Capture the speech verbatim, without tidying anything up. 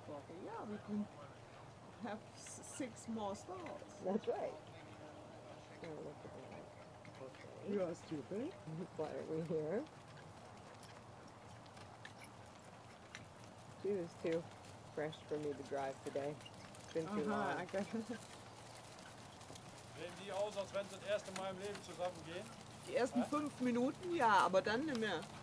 Yeah, we can have six more stalls. That's right. Oh, look at that. Okay. You are stupid. Why are we here? She was too fresh for me to drive today. It's been too Aha, long. I got it. Sehen die aus, als wenn sie das erste Mal im Leben zusammen gehen? Die ersten fünf Minuten, ja, aber dann nicht mehr.